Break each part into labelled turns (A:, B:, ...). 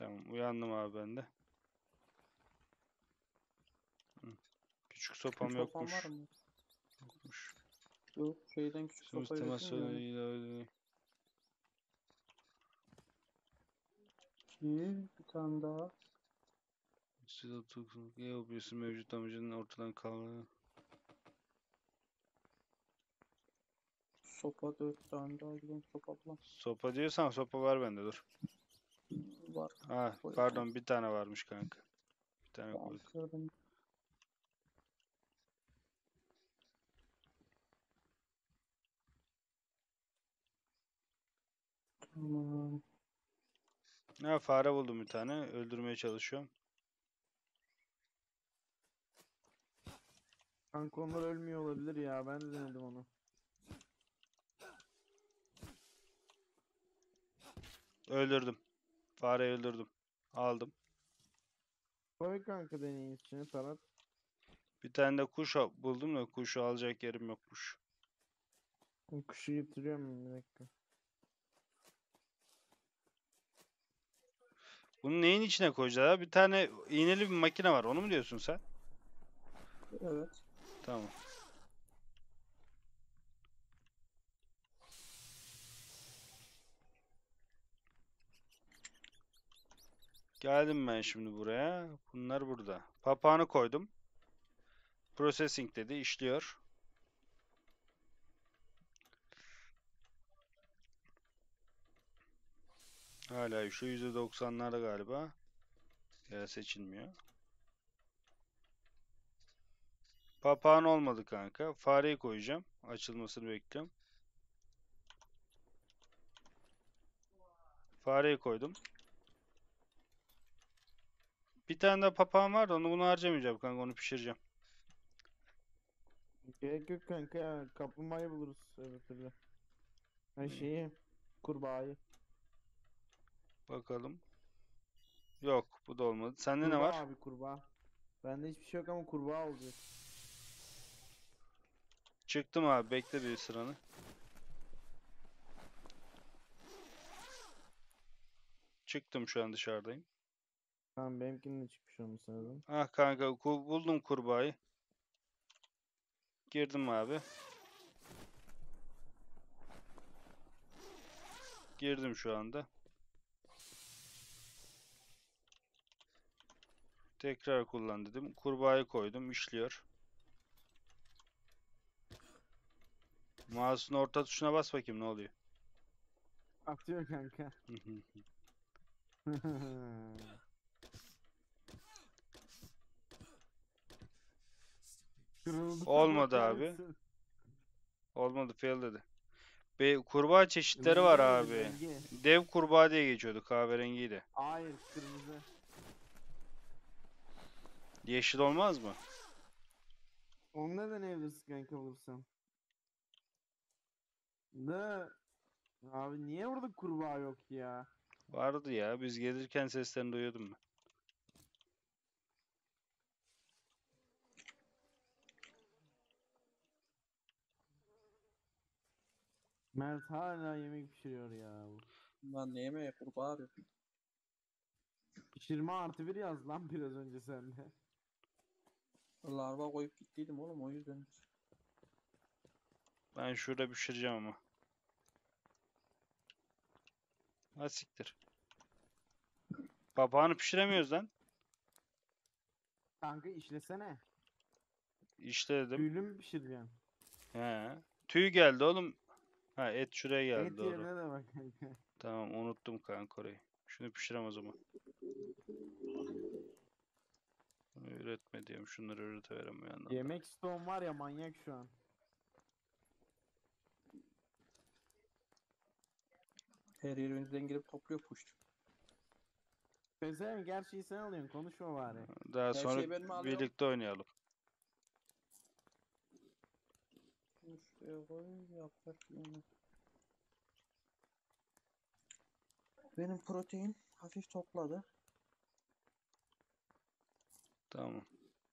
A: Tamam, uyandım abi ben de. Hı. Küçük sopam
B: Küçük sopam
A: yokmuş.
B: var mı?
A: Yokmuş.
B: Yok, şeyden küçük
A: Sınıf
B: sopa
A: teması
B: üretim yani. Bir tane daha.
A: siz oturduğunuz obüsü mevcut amacının ortadan kalma.
B: Sopa 4 tane daha gidelim sopa bulalım.
A: Sopa diyorsan sopa var bende, dur.
B: Var.
A: Ha,
B: Koyalım.
A: pardon, bir tane varmış kanka. Bir tane
B: Tamam,
A: koydum.
B: gördüm. Tamam.
A: Ha, fare buldum bir tane. Öldürmeye çalışıyorum.
C: Kanka onlar ölmüyor olabilir ya. Ben de denedim onu.
A: Öldürdüm. Fareyi öldürdüm. Aldım.
C: Koy kanka deneyin içine Tarat.
A: Bir tane de kuş buldum da kuşu alacak yerim yokmuş.
C: Kuşu getiriyorum bir dakika.
A: Bunu neyin içine koyacağız abi? Bir tane iğneli bir makine var. Onu mu diyorsun sen?
B: Evet.
A: Tamam. Geldim ben şimdi buraya. Bunlar burada. Papağanı koydum. Processing dedi. İşliyor. Hala şu %90'larda galiba. Ya seçilmiyor. Papağan olmadı kanka. Fareyi koyacağım. Açılmasını bekliyorum. Fareyi koydum. Bir tane de papağan var da bunu harcamayacağım kanka. Onu pişireceğim.
C: Gerek yok kanka ya. Kaplumbağayı buluruz öbür türlü. Ha
A: İyi,
C: şeyi. Kurbağayı.
A: bakalım. Yok, bu da olmadı. Sende ne
C: Kurbağa
A: var?
C: abi kurbağa. Bende hiçbir şey yok ama kurbağa olacak.
A: Çıktım abi. Bekle bir sıranı. Çıktım, şu an dışarıdayım.
C: Tamam benimkinin de çıkmış olması lazım.
A: Ah kanka, buldum kurbağayı. Girdim abi. Girdim şu anda. Tekrar kullan dedim. Kurbağayı koydum. İşliyor. Mouse'un orta tuşuna bas bakayım ne oluyor.
C: Atıyor kanka. Kırıldı Allah
A: Olmadı abi.
C: kahretsin.
A: Olmadı, fail dedi. Kurbağa çeşitleri var
C: Rengi
A: abi.
C: rengi.
A: Dev kurbağa diye geçiyordu, kahverengiydi.
C: Hayır kırmızı.
A: Yeşil olmaz mı?
C: Onu da deneyebilirsin kanka bulursan. Da abi niye orada kurbağa yok ya?
A: Vardı ya, biz gelirken seslerini duyuyordum ben.
C: Mert hala yemek pişiriyor ya.
B: Lan ne yemeği kurbağa abi.
C: Pişirme +1 yaz lan biraz önce sende.
B: Larva koyup gittiydim oğlum o yüzden.
A: Ben şurada pişireceğim ama. Ha siktir. Papağanı pişiremiyoruz lan.
C: Kanka işlesene.
A: İşte dedim.
C: Tüylü mü pişireceksin?
A: He. Tüy geldi oğlum. Ha, et şuraya geldi,
C: Et
A: doğru.
C: yerine de bak kanka.
A: Tamam, unuttum kanka orayı. Şunu pişirem o zaman. Bunu üretme diyorum. Şunları üreteverem bir yandan da.
C: Yemek stone var ya manyak şu an.
B: Her yerimizden girip topluyor kuşçu.
C: Pezevenk her şeyi sen alıyorsun konuşma bari.
A: Daha
B: Her
A: sonra
B: şeyi ben mi alıyorum?
A: birlikte oynayalım.
B: Şunu şuraya koy yapar yani. Benim protein hafif topladı.
A: Tamam.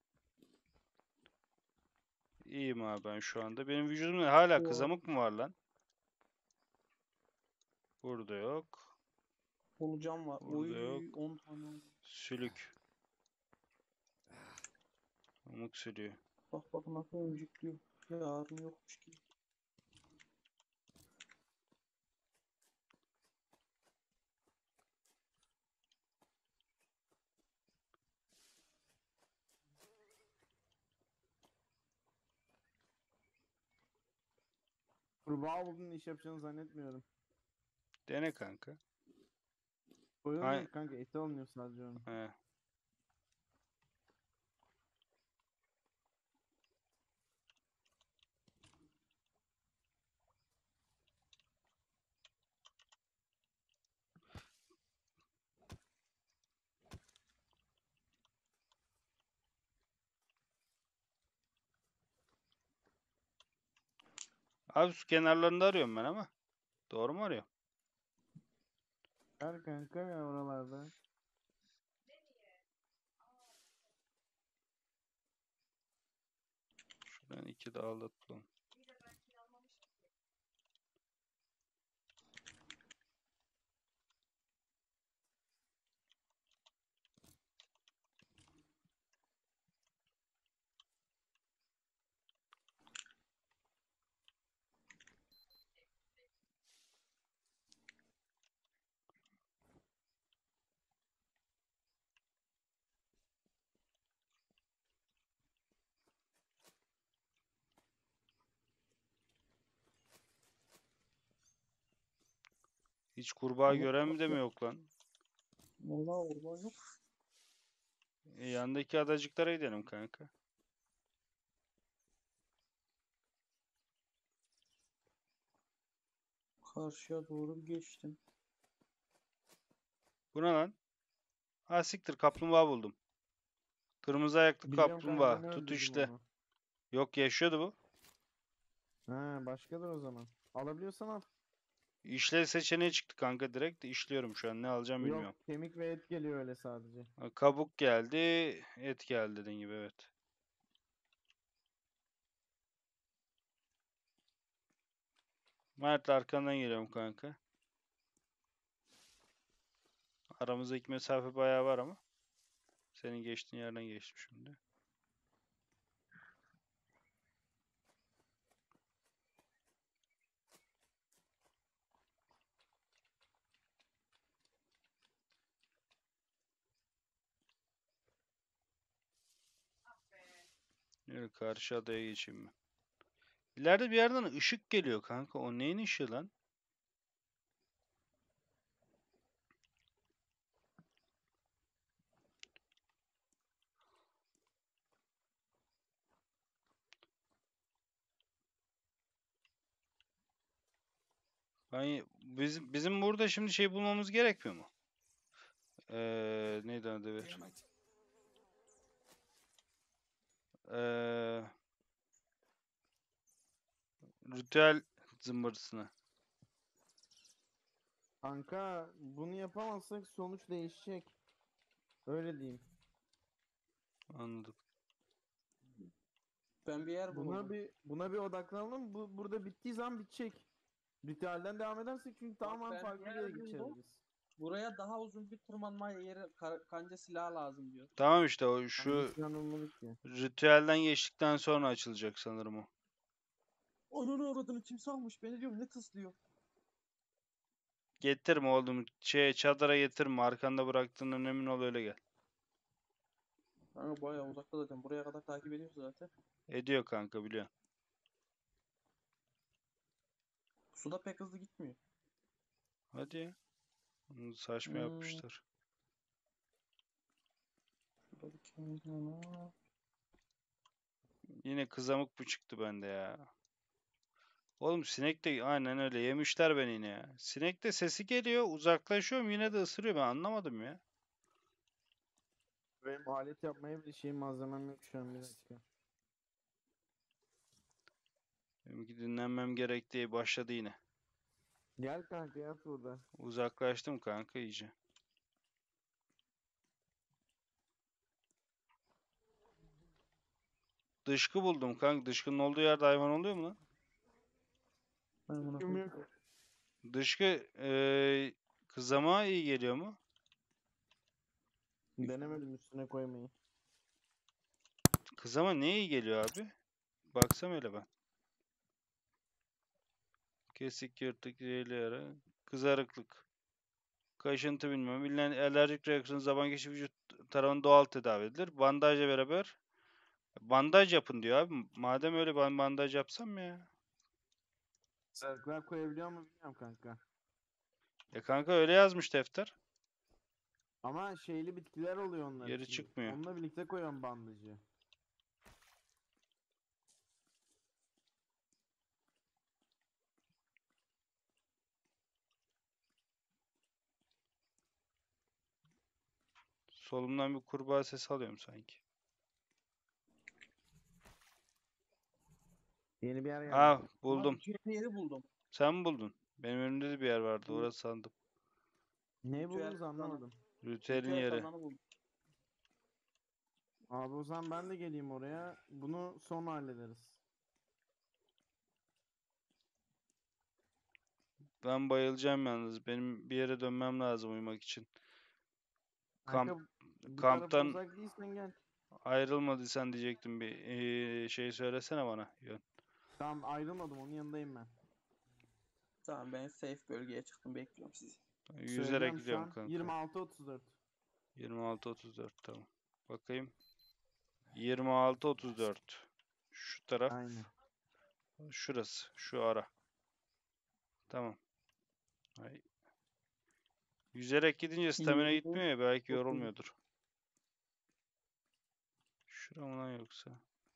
A: İyiyim abi ben şu anda. Benim vücudumda hala
B: Yok.
A: kızamık mı var lan? Burada yok.
B: Solucan var.
A: Burada
B: Oy
A: yok.
B: 10 tane oldu.
A: Sülük. Pamuk sülüğü.
B: Bak bak nasıl öncüklüyor. Yarın yokmuş gibi.
C: Kurbağa buldun iş yapacağını zannetmiyorum.
A: Dene kanka.
C: Öyle
A: Hay-
C: değil kanka, eti alınıyor sadece onun.
A: He. Abi su kenarlarında arıyorum ben ama. Doğru mu arıyorum?
C: Ver kanka ya oralarda.
A: Şuradan 2 daha alalım. Hiç kurbağa
B: Pamuk
A: gören mi de mi
B: kaplı.
A: yok lan?
B: Vallahi orada yok.
A: Yandaki adacıklara gidelim kanka.
B: Karşıya doğru geçtim.
A: Bu ne lan? Ha siktir, kaplumbağa buldum. Kırmızı ayaklı
C: Biliyorum kanka,
A: kaplumbağa.
C: ben
A: Tut
C: öldürdüm
A: işte.
C: onu.
A: Yok, yaşıyordu bu.
C: Ha, başkadır o zaman. Alabiliyorsan al.
A: İşle seçeneği çıktı kanka direkt. İşliyorum şu an. Ne alacağım
C: Yok,
A: bilmiyorum.
C: kemik ve et geliyor öyle sadece.
A: Ha, kabuk geldi. Et geldi dediğin gibi, evet. Mert, arkandan geliyorum kanka. Aramızdaki mesafe bayağı var ama. Senin geçtiğin yerden geçtim şimdi. Evet, karşı adaya geçeyim ben. İleride bir yerden ışık geliyor kanka. O neyin ışığı lan? Bizim burada şimdi şey bulmamız gerekmiyor mu? Neydi adı ver? Ee, ritüel zımbırtısını.
C: Kanka bunu yapamazsak sonuç değişecek. Öyle diyeyim.
A: Anladık.
B: Ben bir yer buldum.
C: Buna bir odaklanalım. Bu burada bittiği zaman bitecek. Ritüelden devam edersek çünkü
B: Bak
C: tamamen
B: ben bir
C: farklı bir
B: yer
C: yere gideceğiz
B: buldum.
C: biz.
B: Buraya daha uzun bir tırmanma yeri kanca silahı lazım diyor.
A: Tamam işte, o şu
C: Hangisi olmalı ki?
A: ritüelden geçtikten sonra açılacak sanırım o.
B: Onun uğradığını kimse almış. Beni diyorum ne tıslıyor.
A: Getirme oğlum. Çadıra getirme. Arkanda bıraktığından emin ol, öyle gel.
B: Kanka bayağı uzakta zaten. Buraya kadar takip ediyoruz zaten.
A: Ediyor kanka, biliyorum.
B: Suda pek hızlı gitmiyor.
A: Hadi ya. Bunu saçma
B: Hmm.
A: yapmışlar.
B: Şurada bir kenara.
A: Yine kızamık bu çıktı bende ya. Oğlum sinek de aynen öyle yemişler beni yine ya. Sinek de sesi geliyor, uzaklaşıyorum, yine de ısırıyor, ben anlamadım ya.
C: Benim alet yapmaya bile malzemem yok şu an, bir dakika.
A: Benimki dinlenmem gerektiği başladı yine.
C: Gel kanka, yat burada.
A: Uzaklaştım kanka iyice. Dışkı buldum kanka. Dışkının olduğu yerde hayvan oluyor mu lan?
B: Ben buna
C: Kim yok?
A: Dışkı Kızama iyi geliyor mu?
C: Denemedim üstüne koymayı.
A: Kızama ne iyi geliyor abi? Baksam öyle ben. Kesik, yırtık, zehirli yara, kızarıklık, kaşıntı bilmem. Bilinen alerjik reaksiyon zaman geçici vücut tarafından doğal tedavi edilir. Bandajla beraber. Bandaj yapın diyor abi. Madem öyle ben bandaj yapsam mı ya?
C: Sarıklar koyabiliyor mu bilmiyorum kanka.
A: Kanka öyle yazmış defter.
C: Ama şeyli bitkiler oluyor onlar
A: Yeri
C: için.
A: çıkmıyor.
C: Onunla birlikte koyuyorum bandajı.
A: Solumdan bir kurbağa sesi alıyorum sanki.
C: Yeni bir yer geldi.
A: Ah
B: Ama
A: buldum.
B: ritüel yeri buldum.
A: Sen mi buldun? Benim önümde de bir yer vardı.
B: Bu
A: Orası sandım.
C: Ne
B: ritüel
C: buldunuz anlamadım.
A: Ritüelin
B: ritüel
A: yeri.
B: kazanı buldum.
C: Abi o zaman ben de geleyim oraya. Bunu sonra hallederiz.
A: Ben bayılacağım yalnız. Benim bir yere dönmem lazım uyumak için. Kamp,
C: Kanka bu tarafa
A: kamptan
C: uzak değilsen gel.
A: ayrılmadıysan diyecektim bir şey söylesene bana. Yön.
C: Tamam ayrılmadım onun yanındayım ben.
B: Tamam ben safe bölgeye çıktım bekliyorum sizi.
A: Yüzerek
C: Söylüyorum şu
A: gidiyorum
C: an.
A: kanka.
C: 26-34.
A: 26-34 tamam. Bakayım. 26-34. Şu taraf.
C: Aynen.
A: Şurası. Şu ara. Tamam. Ay. Yüzerek gidince stamina
B: 27,
A: gitmiyor ya. Belki
B: 30.
A: yorulmuyordur. Şura mı lan yoksa?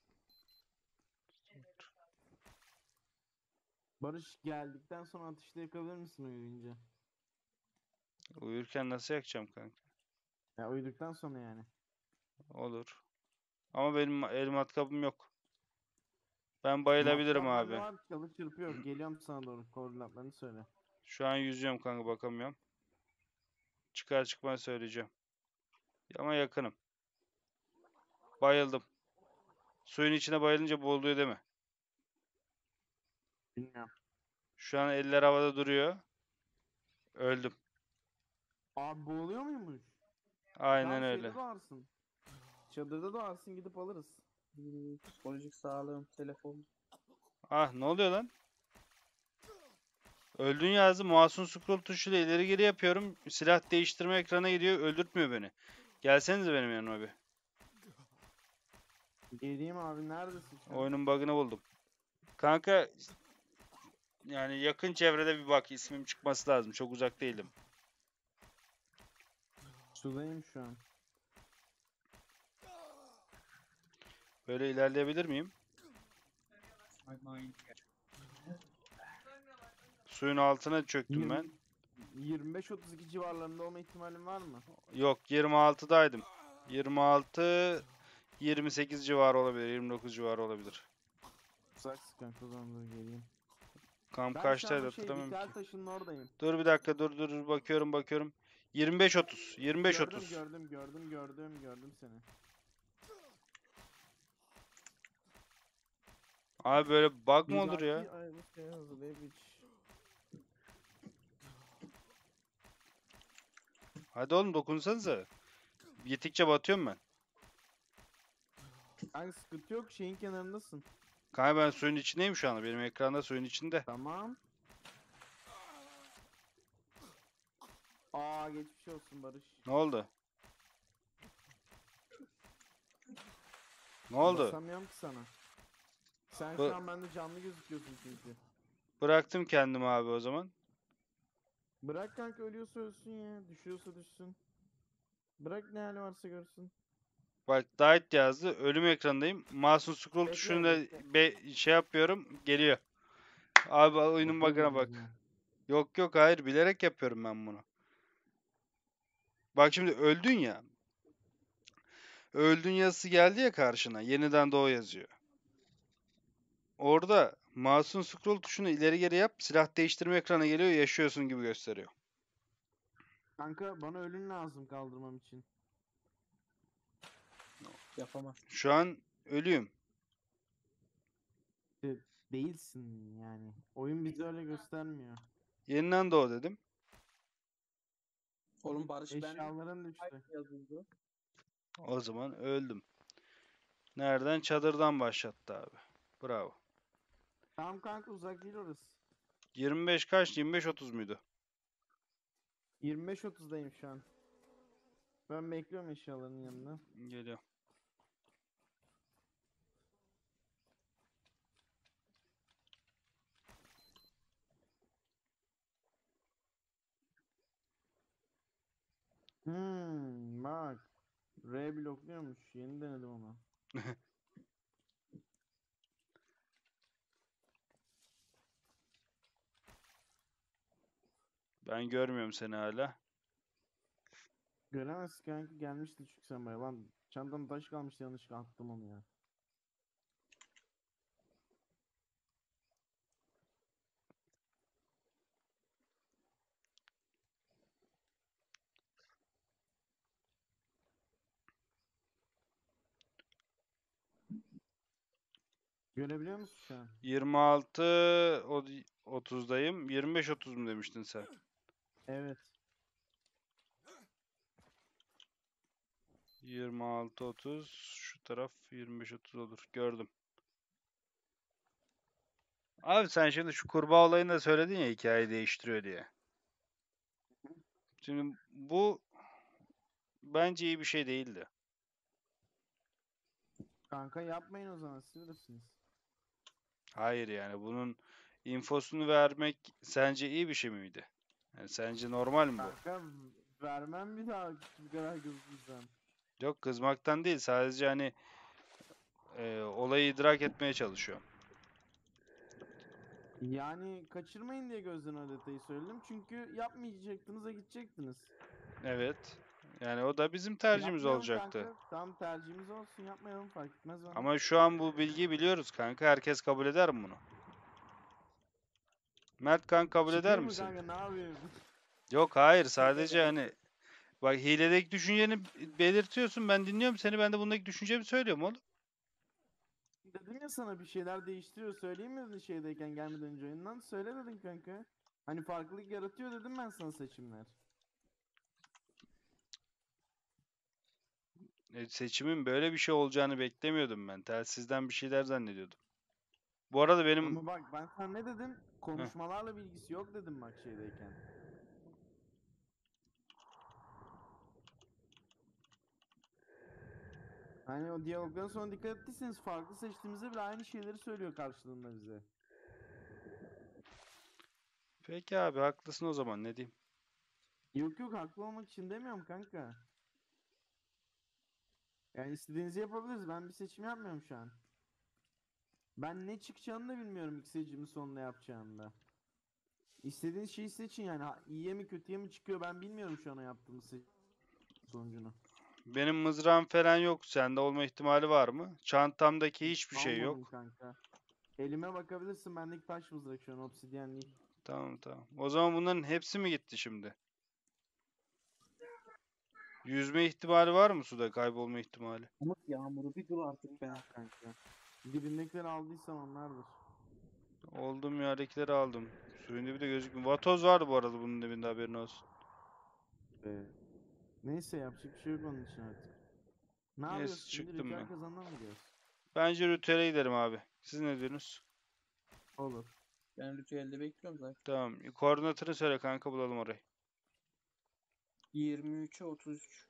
C: Barış geldikten sonra ateşte yakabilir misin uyuyunca?
A: Uyurken nasıl yakacağım kanka?
C: Ya uyuduktan sonra yani.
A: Olur. Ama benim el matkabım yok. Ben bayılabilirim
C: Matkap bende
A: abi.
C: var. Çalı çırpı yok. Geliyorum sana doğru. Koordinatlarını söyle.
A: Şu an yüzüyorum kanka bakamıyorum. Çıkar çıkmaz söyleyeceğim. Ama yakınım. Bayıldım. Suyun içine bayılınca boğuluyor değil mi?
C: Bilmiyorum.
A: Şu an eller havada duruyor. Öldüm.
C: Abi boğuluyor muymuş?
A: Aynen
C: Tamam
A: öyle.
C: şeyde doğarsın. Çadırda doğarsın gidip alırız.
B: Psikolojik sağlığım, telefon.
A: Ah ne oluyor lan? Öldün yazdı. Mouse'un scroll tuşuyla ileri geri yapıyorum. Silah değiştirme ekrana gidiyor. Öldürtmüyor beni. Gelsenize benim yanıma bir.
C: Geleyim abi neredesin şu an?
A: Oyunun bug'ını buldum. Kanka yani yakın çevrede bir bak. İsmim çıkması lazım. Çok uzak değilim.
C: Sudayım şu an.
A: Böyle ilerleyebilir miyim? Suyun altına çöktüm ben.
C: 25-32 civarlarında olma ihtimalin var mı?
A: Yok 26'daydım. 26 28 civarı olabilir. 29 civarı olabilir.
C: Uzaksın kanka o zaman dur geleyim.
A: Kamp
C: Ben şu an
A: kaçtaydı
C: bu şey
A: hatırlamıyorum
C: dikel
A: ki.
C: taşının oradayım.
A: Dur bir dakika dur bakıyorum. 25-30. 25-30.
C: Gördüm seni.
A: Abi böyle bug mı
C: Bir
A: olur ya?
C: dahaki ay bu şey hazırlayıp hiç.
A: Hadi oğlum dokunsanıza. Gittikçe batıyorum ben.
C: Kanka sıkıntı yok şeyin kenarındasın.
A: Kanka ben suyun içindeyim şu anda. Benim ekranda suyun içinde.
C: Tamam. Aa geçmiş olsun Barış.
A: Ne oldu? Ne oldu?
C: Basamıyorum ki sana. Sen
A: Bu-
C: şu an bende canlı gözüküyorsun çünkü.
A: Bıraktım kendimi abi o zaman.
C: Bırak kanka ölüyorsa ölsün ya. Düşüyorsa düşsün. Bırak ne hali varsa görsün.
A: Bak Diet yazdı. Ölüm ekranındayım. Mouse'un scroll
C: Bekle,
A: tuşuna
C: bekle.
A: şey yapıyorum. Geliyor. Abi oyunun bug'ına
C: Bakıyorum
A: bak.
C: ya.
A: Yok hayır bilerek yapıyorum ben bunu. Bak şimdi öldün ya. Öldün yazısı geldi ya karşına. Yeniden doğu yazıyor. Orada mouse'un scroll tuşunu ileri geri yap. Silah değiştirme ekranı geliyor. Yaşıyorsun gibi gösteriyor.
C: Kanka bana ölün lazım kaldırmam için.
B: Yapamaz.
A: Şu an ölüyüm.
C: De- Değilsin yani. Oyun bizi öyle göstermiyor.
A: Yeniden doğu dedim.
B: Oğlum Barış bende
C: Eşyaların düştü.
B: yazıldı.
A: O zaman öldüm. Nereden? Çadırdan başlattı abi. Bravo.
C: Tamam kanka, uzak değil orası.
A: 25 kaç? 25-30 muydu?
C: 25-30'dayım şu an. Ben bekliyorum eşyaların yanında.
A: Geliyor.
C: Bak. R blokluyormuş. Yeni denedim onu.
A: Ben görmüyorum seni hala.
C: Göremez kanka, gelmişti çünkü sen buraya. Lan çantamda taş kalmıştı, yanlışlıkla attım onu ya. Görebiliyor musun şu an?
A: 26 30'dayım. 25-30 mu demiştin sen?
C: Evet.
A: 26-30 şu taraf 25-30 olur. Gördüm. Abi sen şimdi şu kurbağa olayını da söyledin ya, hikayeyi değiştiriyor diye. Şimdi bu bence iyi bir şey değildi.
C: Kanka yapmayın o zaman, siz bilirsiniz.
A: Hayır, yani bunun infosunu vermek sence iyi bir şey miydi? Yani sence normal mi bu?
C: Kanka vermem bir daha bu kadar kızdıysan.
A: Yok, kızmaktan değil, sadece hani olayı idrak etmeye çalışıyorum.
C: Yani kaçırmayın diye gözden o detayı söyledim. Çünkü yapmayacaktınız da gidecektiniz.
A: Evet. Yani o da bizim tercihimiz
C: Yapmayalım
A: olacaktı.
C: kanka. Tam tercihimiz olsun, yapmayalım, fark etmez bana.
A: Ama şu an bu bilgiyi biliyoruz kanka. Herkes kabul eder mi bunu? Mert kan kabul eder
C: Çıkayım mı
A: misin?
C: kanka, ne yapayım?
A: Yok, hayır, sadece hani bak, hiledeki düşünceni belirtiyorsun. Ben dinliyorum seni. Ben de bundaki düşüncemi söylüyorum oğlum.
C: Dedim ya sana, bir şeyler değiştiriyor. Söyleyeyim mi dedin şeydeyken, gelmeden önce oyundan? Söyle dedin kanka. Hani farklılık yaratıyor dedim ben sana seçimler.
A: Seçimin böyle bir şey olacağını beklemiyordum ben. Telsizden bir şeyler zannediyordum. Bu arada benim
C: Ama bak ben sana ne dedim?
A: Heh,
C: Konuşmalarla bilgisi yok dedim bak şeydeyken. Hani o diyalogdan sonra dikkat ettiyseniz farklı seçtiğimizde bile aynı şeyleri söylüyor karşılığında bize.
A: peki abi, haklısın o zaman, ne diyeyim?
C: Yok yok, haklı olmak için demiyorum kanka. Yani istediğinizi yapabiliriz. Ben bir seçim yapmıyorum şu an. Ben ne çıkacağını da bilmiyorum ilk seçimin sonunda yapacağını da. İstediğiniz şeyi seçin yani. İyiye mi kötüye mi çıkıyor ben bilmiyorum şu an yaptığımız sonucunu.
A: Benim mızrağım falan yok. Sende olma ihtimali var mı? Çantamdaki
C: Hiç
A: hiçbir şey
C: almadım
A: yok.
C: kanka. Elime bakabilirsin, bendeki taş mızrak şu an, obsidyen değil.
A: Tamam, tamam. O zaman bunların hepsi mi gitti şimdi? Yüzme ihtimali var mı suda? Kaybolma ihtimali.
B: Umut yağmuru bir dur artık be.
C: Yok kanka. Dibindekileri aldıysan onlardır.
A: Olduğum yerdekileri aldım. Suyun dibi de gözükmüyor. Vatoz vardı bu arada bunun dibinde, haberin olsun.
C: Neyse, yapacak bir şey yok onun için artık. Ne yapıyoruz
A: Neyse,
C: şimdi?
A: çıktım
C: Ritüel
A: ben.
C: kazanına mı gidiyoruz?
A: Bence ritüele gidelim abi. Siz ne diyorsunuz?
C: Olur.
B: Ben ritüelde bekliyorum zaten.
A: Tamam. Koordinatını söyle kanka, bulalım orayı.
B: 23'e 33.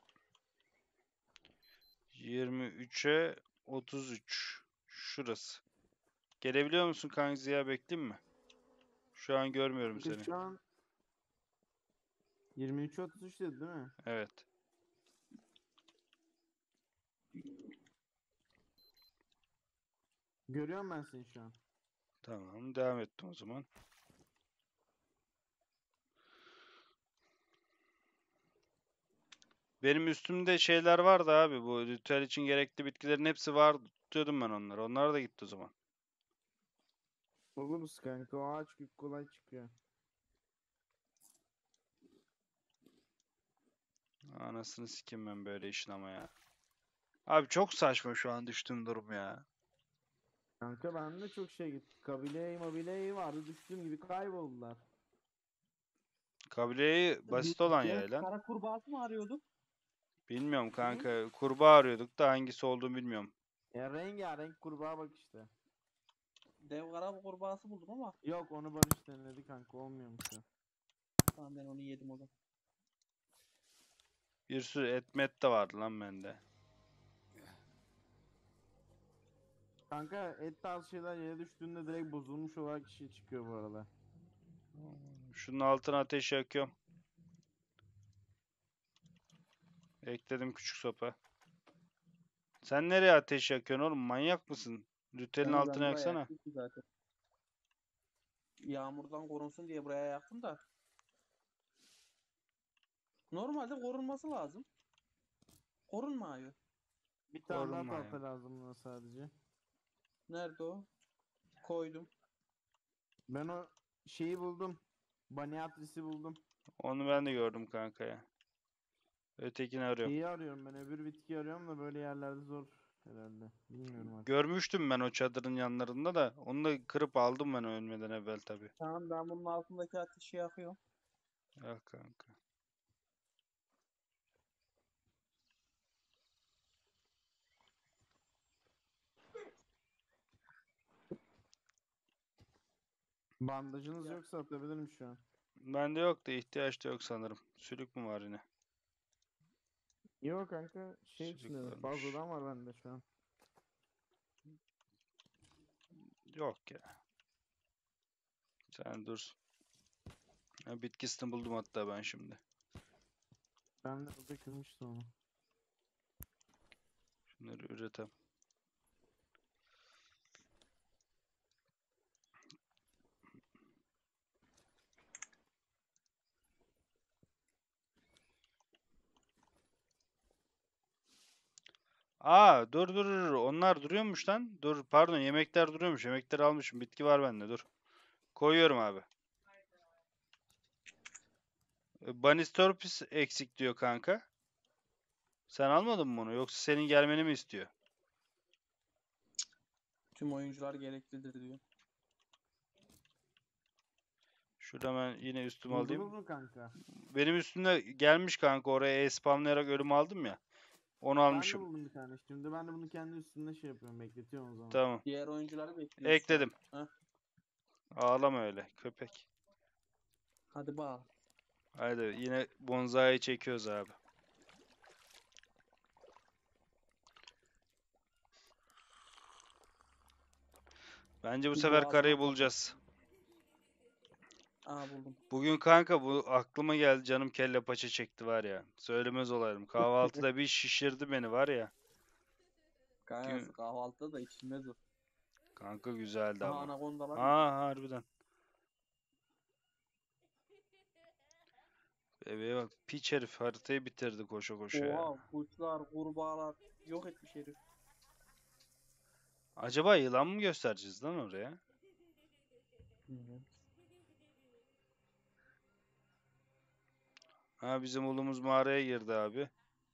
A: 23'e 33. Şurası. Gelebiliyor musun kanka Ziya, bekleyeyim mi? Şu an görmüyorum
C: Çünkü
A: seni.
C: şu an 23-33 dedi değil mi?
A: Evet.
C: Görüyorum ben seni şu an.
A: Tamam. Devam ettim o zaman. Benim üstümde şeyler vardı abi. Bu ritüel için gerekli bitkilerin hepsi var. Tutuyordum ben onları. Onlar da gitti o zaman.
C: Oluruz kanka, o ağaç gibi kolay çıkıyor.
A: Anasını sikeyim ben böyle işin ama ya. Abi çok saçma şu an düştüğüm durum ya.
C: Kanka ben de çok şey gitti. Kabile vardı, düştüğüm gibi kayboldular.
A: Kabileyi basit olan yay lan.
B: Kara kurbağası mı arıyorduk?
A: Bilmiyorum kanka. Kurbağa arıyorduk da hangisi olduğunu bilmiyorum.
C: Ya rengarenk kurbağa bak işte.
B: Dev kara kurbağası buldum ama.
C: Yok onu Barış denedi kanka olmuyormuş o.
B: Tamam ben onu yedim o zaman.
A: Bir sürü etmet de vardı lan bende.
C: Kanka et tarzı şeyler yere düştüğünde direkt bozulmuş olarak şey çıkıyor bu arada.
A: Şunun altına ateş yakıyorum. Ekledim küçük sopa. Sen nereye ateş yakıyorsun oğlum? Manyak mısın? Rütelin
B: Ben
A: altına
B: buraya
A: yaksana.
B: yaktım ki zaten. Yağmurdan korunsun diye buraya yaktım da. Normalde korunması lazım. Korunmuyor.
C: Bir tane daha
A: Korunma ya.
C: tahta lazım buna sadece.
B: Nerede o? Koydum.
C: Ben o şeyi buldum. Baniatrisi buldum.
A: Onu ben de gördüm kanka ya. Ötekini arıyorum.
C: Şeyi arıyorum ben öbür bitkiyi arıyorum da böyle yerlerde zor herhalde. Bilmiyorum artık.
A: Görmüştüm ben o çadırın yanlarında da. Onu da kırıp aldım ben ölmeden evvel tabii.
B: Tamam ben bunun altındaki ateşi yakıyorum.
A: Ya kanka.
C: Bandajınız yoksa atabilirim şu an.
A: Bende yok da ihtiyaç da yok sanırım. Sülük mü var yine?
C: Yok kanka şey
A: Sülük
C: içinde
A: varmış.
C: fazladan var bende şu an.
A: Yok ya. Sen dur. Ha, bitkisini buldum hatta ben şimdi.
C: Ben de burada kırmıştım onu.
A: Şunları üretem. Aa dur. Onlar duruyormuş lan. Dur pardon yemekler duruyormuş. Yemekleri almışım. Bitki var bende dur. Koyuyorum abi. Banistorpis eksik diyor kanka. Sen almadın mı bunu? Yoksa senin gelmeni mi istiyor?
B: Tüm oyuncular gereklidir diyor.
A: Şurada ben yine üstüme
C: Buldunuz
A: alayım.
C: mu kanka?
A: Benim üstümde gelmiş kanka oraya spamlayarak ölüm aldım ya. Onu
C: Ben de
A: almışım.
C: buldum bir tane. Şimdi ben de bunu kendi üstümde şey yapıyorum. Bekletiyorum o zaman.
A: Tamam.
B: Diğer oyuncuları bekliyoruz şu an.
A: Ekledim.
B: Heh,
A: Ağlama öyle köpek.
B: hadi bağ.
A: Haydi yine bonzai çekiyoruz abi. Bence bu
B: Bir
A: sefer karayı
B: boğazına
A: bulacağız.
B: Aa buldum.
A: Bugün kanka bu aklıma geldi canım kelle paça çekti var ya. Söylemez olayım. Kahvaltıda bir şişirdi beni var ya.
B: Kayası kahvaltıda da içilmez o.
A: Kanka güzeldi
B: Aha
A: ama.
B: anakondalar mı?
A: Aa harbiden. Bebeğe bak piç herif haritayı bitirdi koşa koşa ya.
B: Oha kuşlar, kurbağalar yok etmiş herif.
A: Acaba yılan mı göstereceğiz lan oraya?
B: Bilmiyorum.
A: Ha bizim oğlumuz mağaraya girdi abi.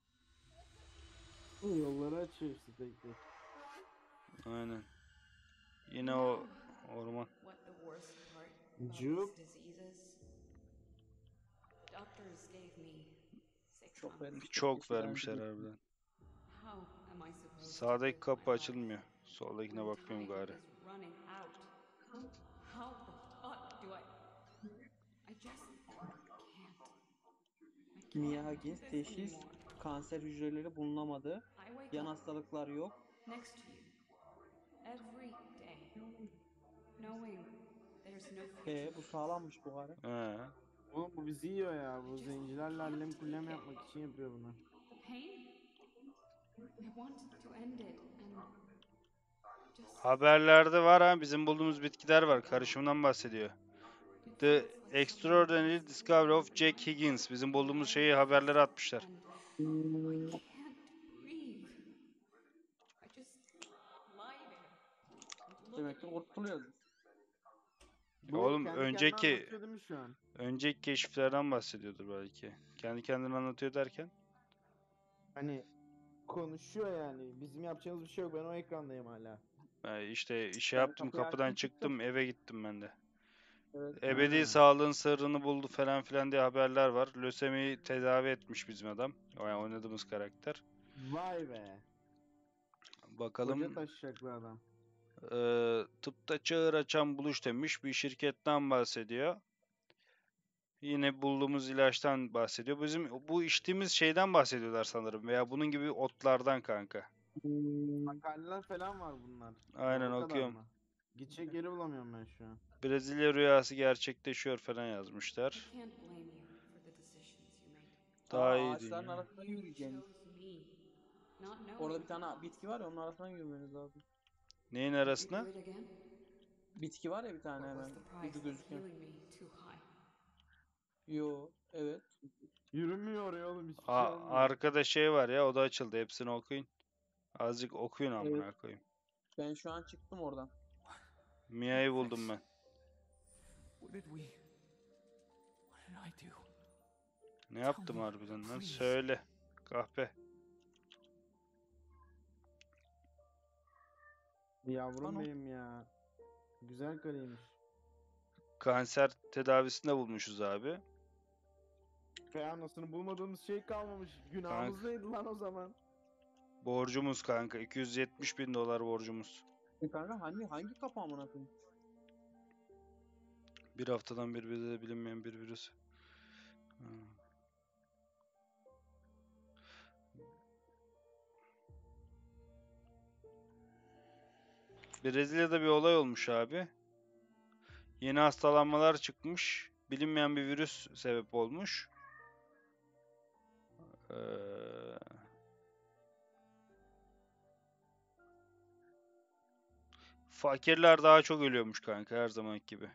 C: Bu yolları açıyor işte tek tek.
A: Aynen. Yine o orman.
D: What the worst part of
C: Jup.
D: this disease is? Doctors gave me 6
B: Çok
D: months.
B: vermişler.
A: Çok
B: keşke daha önce
A: vermişler
B: gitsin.
A: harbiden.
D: How am I supposed to
A: Sağdaki
D: live
A: kapı
D: my life
A: açılmıyor. Soldakine
D: when
A: bakmıyorum
D: time
A: gari.
D: is running out? How the fuck do I just can't. I can't do
B: Miyagi
D: this
B: teşhis
D: anymore.
B: kanser hücreleri bulunamadı.
D: I wake
B: Yan
D: up
B: hastalıklar yok.
D: next to you every day, knowing there's no future.
B: Bu sağlammış bu gari.
A: He.
C: Oğlum bu bizi yiyor ya. Bu zencilerle allem kullem yapmak için yapıyor bunu.
D: The pain, I want to end it and just
A: Haberlerde var ha bizim bulduğumuz bitkiler var. Karışımdan bahsediyor.
D: it
A: The
D: feels like
A: Extraordinary Discovery of Jack Higgins. Bizim bulduğumuz şeyi haberlere atmışlar.
D: and I can't breathe. I just lie there and look
B: Demek
D: at
B: ki
D: you.
B: kurtuluyoruz.
C: Bu
A: Oğlum
C: kendi kendine
A: önceki
C: anlatıyor değil mi şu an?
A: keşiflerden bahsediyordur belki. Kendi kendine anlatıyor derken.
C: Hani konuşuyor yani. Bizim yapacağımız bir şey yok. Ben o ekrandayım hala.
A: İşte işe
B: Ben
A: yaptım
B: kapıyı
A: kapıdan
B: açtım, çıktım.
A: çıktım eve gittim ben de.
B: Evet.
A: Ebedi
C: Ha.
A: sağlığın sırrını buldu falan filan diye haberler var. Lösemiyi tedavi etmiş bizim adam. Yani oynadığımız karakter.
C: Vay be. Koca
A: Bakalım
C: taşacaklı adam.
A: tıpta çağır açan buluş demiş. Bir şirketten bahsediyor. Yine bulduğumuz ilaçtan bahsediyor. Bizim bu içtiğimiz şeyden bahsediyorlar sanırım. Veya bunun gibi otlardan kanka.
C: Makaleler falan var bunlar.
A: Aynen
C: O kadar
A: okuyorum.
C: mı? Gidecek yeri bulamıyorum ben şu an.
A: Brezilya rüyası gerçekleşiyor falan yazmışlar.
D: I can't blame you for the decisions you made.
A: Daha iyi
B: Ağaçların
A: dünya.
B: arasında
D: You
B: yürüyeceğiniz.
D: chose me, not knowing
B: Orada bir tane bitki var ya, onun arasından yürümeniz lazım.
A: Neyin
D: Did you
A: arasına?
D: do it again?
B: Bitki var ya bir tane
D: Or was
B: hemen.
D: the
B: Ucu
D: price of
B: gözüken.
D: healing me too high?
B: Yo, evet.
C: Yürümüyor ya oğlum, hiçbir şey olmuyor.
A: Arkada şey var ya, o da açıldı. Hepsini okuyun. Azıcık okuyun
B: Evet.
A: amına koyayım.
B: Ben şu an çıktım oradan.
A: Mia'yı buldum ben.
E: What did I do?
A: Ne yaptım harbiden lan? Söyle. Kahpe.
C: Yavrum
B: Ano.
C: benim ya. Güzel karıymış.
A: Kanser tedavisinde bulmuşuz abi.
C: Ve anasını bulmadığımız şey kalmamış. Günahımız neydi lan o zaman?
A: Borcumuz kanka. 270 bin dolar borcumuz.
B: Kanka hangi kapı amına koyayım?
A: Bir haftadan bir bize bilinmeyen bir virüs. Ha. Brezilya'da bir olay olmuş abi. Yeni hastalanmalar çıkmış. Bilinmeyen bir virüs sebep olmuş. Ee, Fakirler daha çok ölüyormuş kanka, her zamanki gibi.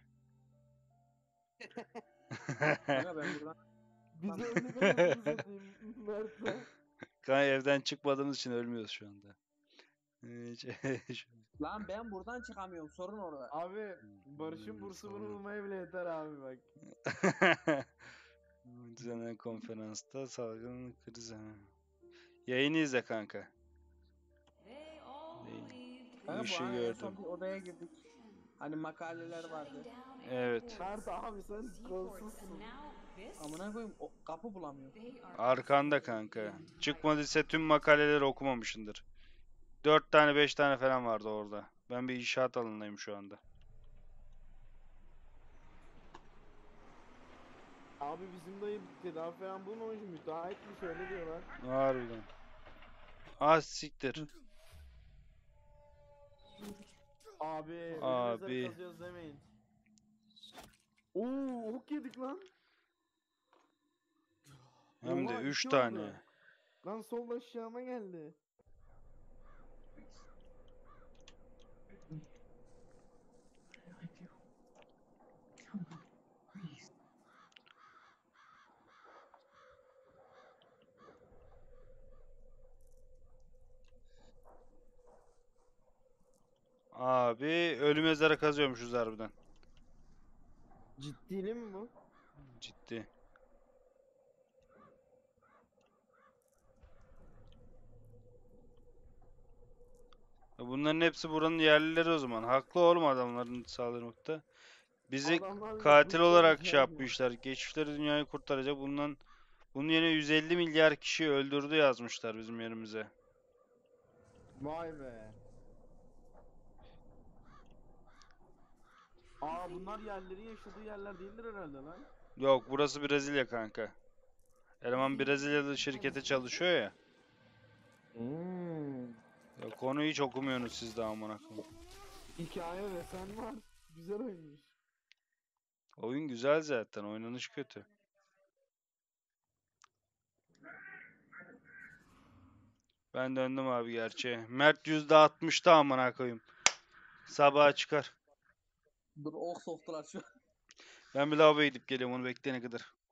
B: Kanka ben buradan
C: Bize öyle demesini satayım Mert'le.
A: Kanka evden çıkmadığımız için ölmüyoruz şu anda.
B: lan ben buradan çıkamıyorum. Sorun orada.
C: Abi Barış'ın bursu bunu bulmaya bile yeter abi bak.
A: Düzenlenen konferansta salgın krizi. Yayını izle kanka.
D: They all
A: Değil.
D: believed
B: Kanka bu
A: işi
B: en
A: gördüm.
B: son bir odaya girdik. Hani makaleler vardı.
A: Evet.
C: Mert abi sen kolsuzsun.
D: And now this?
B: Amına koyayım kapı bulamıyorum.
D: They are
A: Arkanda kanka. Çıkmadıysa tüm makaleleri okumamışındır. 4 tane 5 tane falan vardı orada. Ben bir inşaat alanındayım şu anda.
C: Abi bizim dayı tedavi falan bulmamış, müteahhitmiş öyle diyorlar.
A: Harbiden. Ah siktir.
C: Abi ölü
A: Abi.
C: mezarı kazıyoruz demeyin. Oo ok yedik lan.
A: Hem de
C: Oha,
A: 3
C: iki
A: tane.
C: oldu. Lan sol aşağıma geldi.
A: Abi ölü mezara kazıyormuşuz harbiden.
C: Ciddili mi bu?
A: Ciddi. Bunların hepsi buranın yerlileri o zaman. Haklı oğlum adamların sağlamakta. Bizi
C: Adamlar
A: katil
C: bıçağı
A: olarak
C: şey
A: şey
C: yapıyor.
A: yapmışlar. Geçmişleri dünyayı kurtaracak. Bunun yerine 150 milyar kişi öldürdü yazmışlar bizim yerimize.
C: Vay be. Aa bunlar yerlerin yaşadığı yerler değildir herhalde lan.
A: Yok, burası Brezilya kanka. Eleman Brezilyalı şirkete çalışıyor ya. Ya konuyu hiç okumuyorsunuz siz de amına koyayım.
C: Hikaye ve sen var. Güzel oymuş.
A: Oyun güzel zaten, oynanış kötü. Ben döndüm abi gerçeğe. Mert %60'ta amına koyayım. Sabaha çıkar.
B: Dur ok soktular şu an.
A: Ben bir lavaboya gidip geliyorum, onu bekleyene kadar.